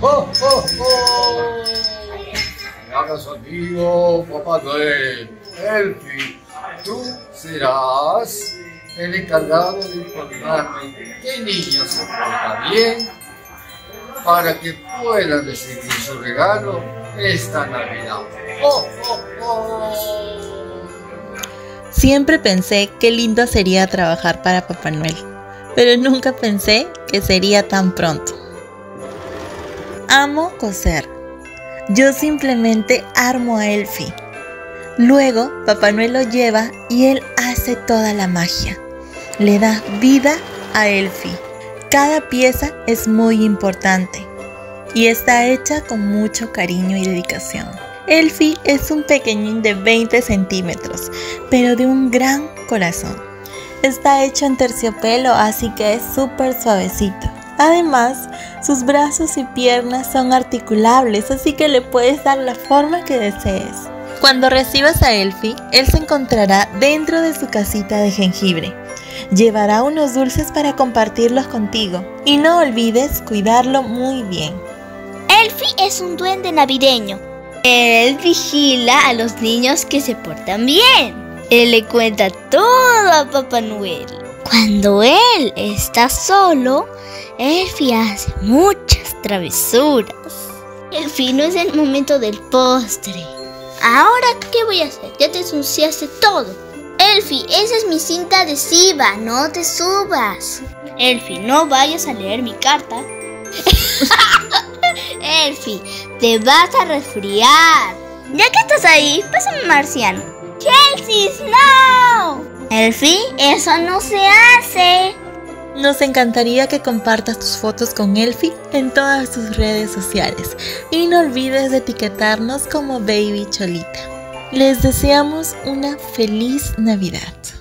¡Oh, oh, oh! Me hagas amigo, Papá Noel. Elfi, tú serás el encargado de informarme qué niño se porta bien para que puedan recibir su regalo esta Navidad. ¡Oh, oh, oh! Siempre pensé qué lindo sería trabajar para Papá Noel, pero nunca pensé que sería tan pronto. Amo coser. Yo simplemente armo a Elfi. Luego Papá Noel lo lleva y él hace toda la magia. Le da vida a Elfi. Cada pieza es muy importante y está hecha con mucho cariño y dedicación. Elfi es un pequeñín de 20 centímetros, pero de un gran corazón. Está hecho en terciopelo, así que es súper suavecito. Además, sus brazos y piernas son articulables, así que le puedes dar la forma que desees. Cuando recibas a Elfi, él se encontrará dentro de su casita de jengibre. Llevará unos dulces para compartirlos contigo. Y no olvides cuidarlo muy bien. Elfi es un duende navideño. Él vigila a los niños que se portan bien. Él le cuenta todo a Papá Noel. Cuando él está solo, Elfi hace muchas travesuras. Elfi, no es el momento del postre. Ahora, ¿qué voy a hacer? Ya te ensuciaste todo. Elfi, esa es mi cinta adhesiva, no te subas. Elfi, no vayas a leer mi carta. Elfi, te vas a resfriar. Ya que estás ahí, pásame un marciano. Chelsea, no. Elfi, eso no se hace. Nos encantaría que compartas tus fotos con Elfi en todas tus redes sociales y no olvides de etiquetarnos como Baby Cholita. Les deseamos una feliz Navidad.